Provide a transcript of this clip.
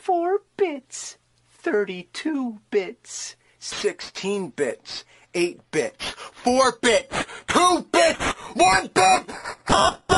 4 bits, 32 bits, 16 bits, 8 bits, 4 bits, 2 bits, 1 bit!